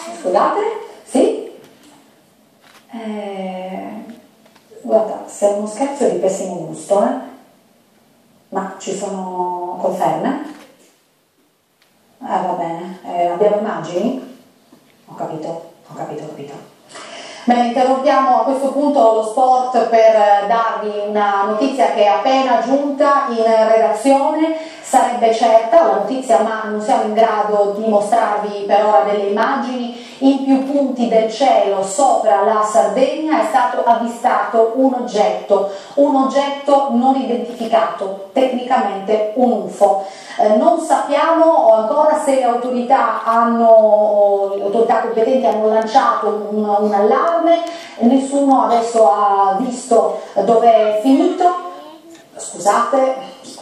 Scusate, sì? Guarda, se è uno scherzo di pessimo gusto, ma ci sono conferme? Va bene, abbiamo immagini? Ho capito. Bene, interrompiamo a questo punto lo sport per darvi una notizia che è appena giunta in redazione. Sarebbe certa la notizia, ma non siamo in grado di mostrarvi per ora delle immagini. In più punti del cielo sopra la Sardegna è stato avvistato un oggetto non identificato, tecnicamente un UFO. Non sappiamo ancora se le autorità competenti hanno lanciato un allarme, nessuno adesso ha visto dove è finito. Scusate,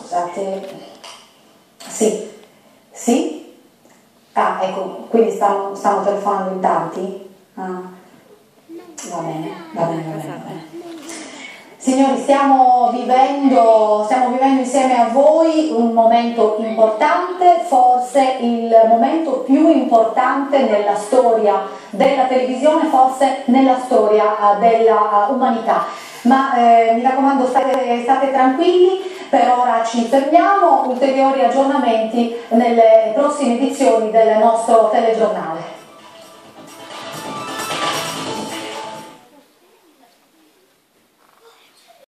sì? Ah, ecco, quindi stanno telefonando in tanti? Ah. Va bene. Signori, stiamo vivendo insieme a voi un momento importante, forse il momento più importante nella storia della televisione, forse nella storia della umanità. Ma mi raccomando, state tranquilli, per ora ci fermiamo, ulteriori aggiornamenti nelle prossime edizioni del nostro telegiornale.